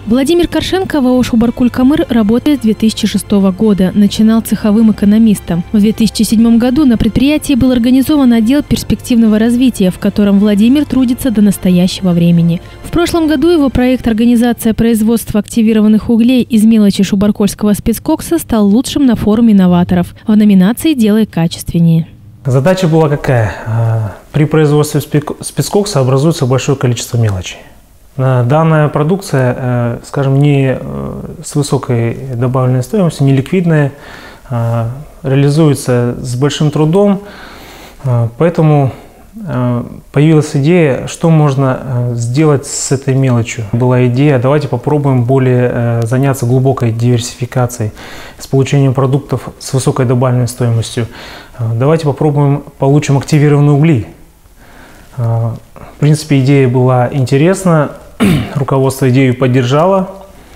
Владимир Коршенко в АО «Шубаркуль-Камыр» работает с 2006 года. Начинал цеховым экономистом. В 2007 году на предприятии был организован отдел перспективного развития, в котором Владимир трудится до настоящего времени. В прошлом году его проект «Организация производства активированных углей из мелочи шубаркольского спецкокса» стал лучшим на форуме новаторов в номинации «Делай качественнее». Задача была какая? При производстве спецкокса образуется большое количество мелочей. Данная продукция, скажем, не с высокой добавленной стоимостью, не ликвидная, реализуется с большим трудом, поэтому появилась идея, что можно сделать с этой мелочью. Была идея, давайте попробуем более заняться глубокой диверсификацией, с получением продуктов с высокой добавленной стоимостью. Давайте попробуем, получим активированные угли. В принципе, идея была интересна, руководство идею поддержало.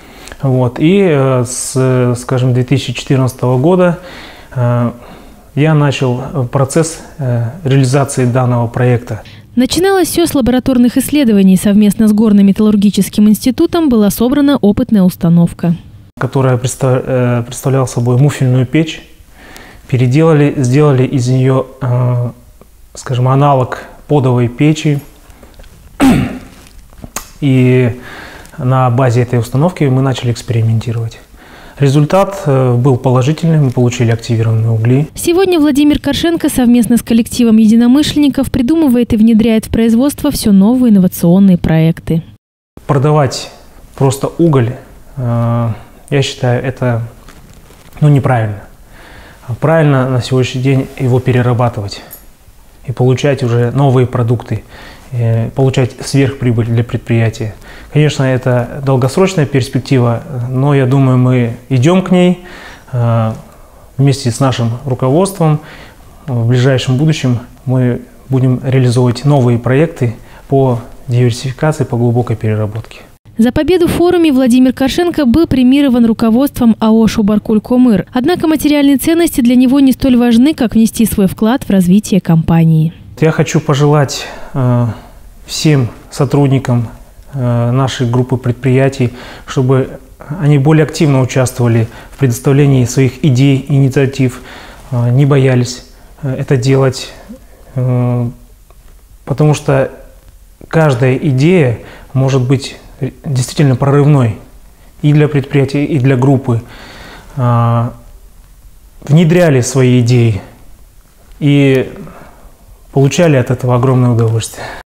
И с, скажем, 2014 года я начал процесс реализации данного проекта. Начиналось все с лабораторных исследований. Совместно с Горно-металлургическим институтом была собрана опытная установка, которая представляла собой муфельную печь. Переделали, сделали из нее, скажем, аналог подовой печи. И на базе этой установки мы начали экспериментировать. Результат был положительный, мы получили активированные угли. Сегодня Владимир Коршенко совместно с коллективом единомышленников придумывает и внедряет в производство все новые инновационные проекты. Продавать просто уголь, я считаю, это неправильно. Правильно на сегодняшний день его перерабатывать и получать уже новые продукты, получать сверхприбыль для предприятия. Конечно, это долгосрочная перспектива, но я думаю, мы идем к ней вместе с нашим руководством. В ближайшем будущем мы будем реализовывать новые проекты по диверсификации, по глубокой переработке. За победу в форуме Владимир Коршенко был премирован руководством АО «Шубаркуль-Камыр». Однако материальные ценности для него не столь важны, как внести свой вклад в развитие компании. Я хочу пожелать всем сотрудникам нашей группы предприятий, чтобы они более активно участвовали в предоставлении своих идей, инициатив, не боялись это делать, потому что каждая идея может быть действительно прорывной и для предприятия, и для группы. Внедряли свои идеи и получали от этого огромное удовольствие.